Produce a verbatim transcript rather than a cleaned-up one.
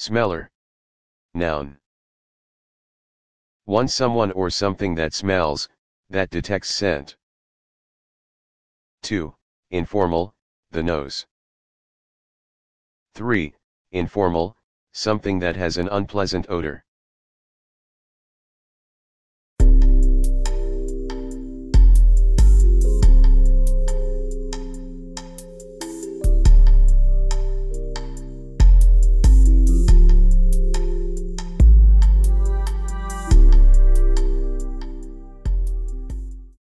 Smeller. Noun. one. Someone or something that smells, that detects scent. two. Informal, the nose. three. Informal, something that has an unpleasant odor.